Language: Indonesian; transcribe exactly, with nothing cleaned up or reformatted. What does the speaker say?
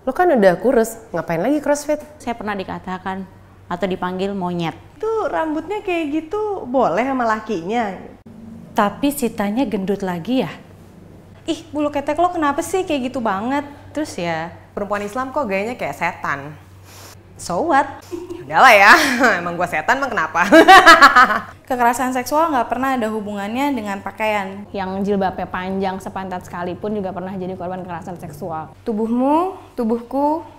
Lo kan udah kurus, ngapain lagi crossfit? Saya pernah dikatakan atau dipanggil monyet. Tuh rambutnya kayak gitu boleh sama lakinya. Tapi sitanya gendut lagi ya? Ih, bulu ketek lo kenapa sih kayak gitu banget? Terus ya, Perempuan Islam kok gayanya kayak setan. so what? Udahlah ya, emang gua setan emang kenapa? Kekerasan seksual nggak pernah ada hubungannya dengan pakaian. Yang jilbabnya panjang sepantat sekalipun juga pernah jadi korban kekerasan seksual. Tubuhmu, tubuhku,